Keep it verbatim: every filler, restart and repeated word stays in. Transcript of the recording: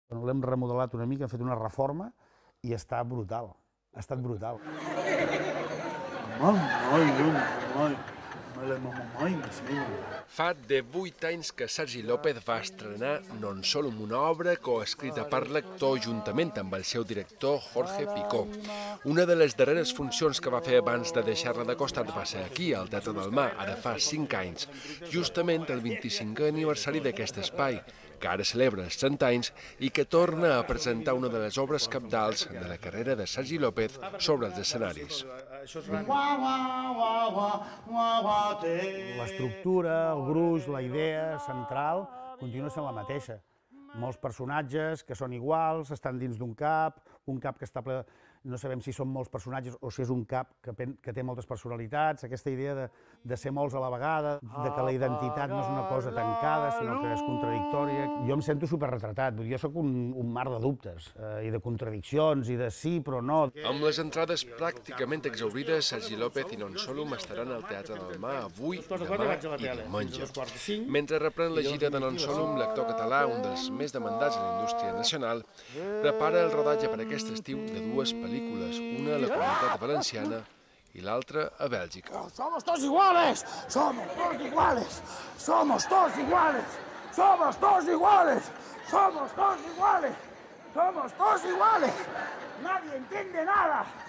L'hem remodelat una mica, hem fet una reforma i està brutal. Ha estat brutal. Fa divuit anys que Sergi López va estrenar Non Solum, una obra coescrita per l'actor juntament amb el seu director Jorge Picó. Una de les darreres funcions que va fer abans de deixar-la de costat va ser aquí, al Teatre del Mar, ara fa cinc anys, justament el vint-i-cinquè aniversari d'aquest espai, que ara celebra els trenta anys i que torna a presentar una de les obres cabdals de la carrera de Sergi López sobre els escenaris. L'estructura, el gruix, la idea central continua sent la mateixa. Molts personatges que són iguals, estan dins d'un cap, un cap que està ple... No sabem si són molts personatges o si és un cap que, que té moltes personalitats, aquesta idea de, de ser molts a la vegada, de que la identitat no és una cosa tancada, sinó que és contradictòria. Jo em sento superretratat, vull dir, jo sóc un, un mar de dubtes eh, i de contradiccions i de sí però no. Amb les entrades pràcticament exhaurides, Sergi López i Non Solum estaran al Teatre del Mar avui, demà i diumenge. Mentre reprèn la gira de Non Solum, l'actor català, un dels més demandats a la indústria nacional, prepara el rodatge per aquest estiu de dues pel·lícules, una a la Comunitat Valenciana i l'altra a Bèlgica. Somos todos iguales, somos todos iguales, somos todos iguales, somos todos iguales, somos todos iguales, somos todos iguales, nadie entiende nada.